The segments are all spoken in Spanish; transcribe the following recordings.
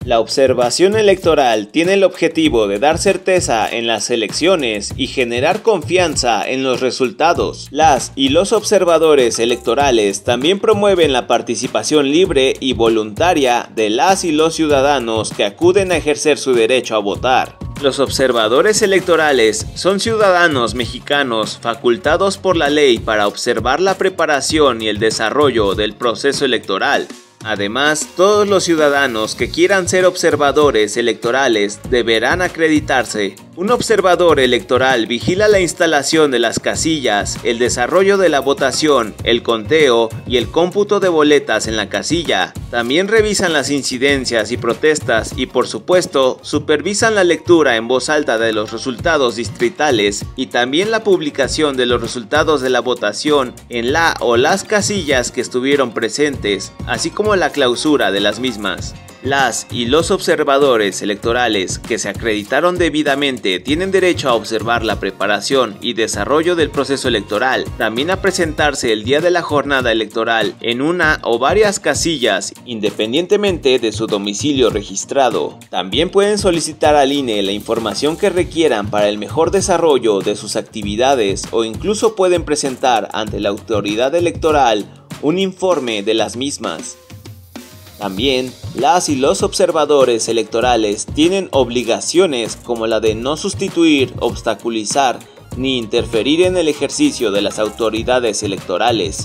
La observación electoral tiene el objetivo de dar certeza en las elecciones y generar confianza en los resultados. Las y los observadores electorales también promueven la participación libre y voluntaria de las y los ciudadanos que acuden a ejercer su derecho a votar. Los observadores electorales son ciudadanos mexicanos facultados por la ley para observar la preparación y el desarrollo del proceso electoral. Además, todos los ciudadanos que quieran ser observadores electorales deberán acreditarse. Un observador electoral vigila la instalación de las casillas, el desarrollo de la votación, el conteo y el cómputo de boletas en la casilla. También revisan las incidencias y protestas y, por supuesto, supervisan la lectura en voz alta de los resultados distritales y también la publicación de los resultados de la votación en la o las casillas que estuvieron presentes, así como la clausura de las mismas. Las y los observadores electorales que se acreditaron debidamente tienen derecho a observar la preparación y desarrollo del proceso electoral, también a presentarse el día de la jornada electoral en una o varias casillas, independientemente de su domicilio registrado. También pueden solicitar al INE la información que requieran para el mejor desarrollo de sus actividades o incluso pueden presentar ante la autoridad electoral un informe de las mismas. También, las y los observadores electorales tienen obligaciones como la de no sustituir, obstaculizar ni interferir en el ejercicio de las autoridades electorales.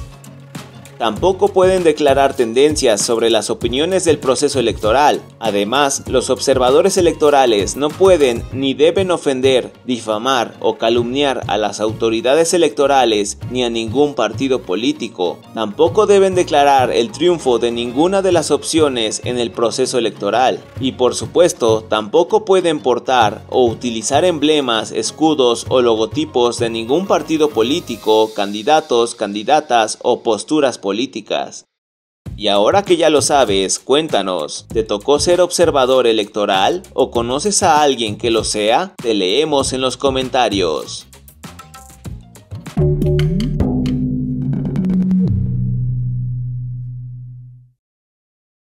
Tampoco pueden declarar tendencias sobre las opiniones del proceso electoral. Además, los observadores electorales no pueden ni deben ofender, difamar o calumniar a las autoridades electorales ni a ningún partido político. Tampoco deben declarar el triunfo de ninguna de las opciones en el proceso electoral. Y por supuesto, tampoco pueden portar o utilizar emblemas, escudos o logotipos de ningún partido político, candidatos, candidatas o posturas políticas. Y ahora que ya lo sabes, cuéntanos, ¿te tocó ser observador electoral? ¿O conoces a alguien que lo sea? Te leemos en los comentarios.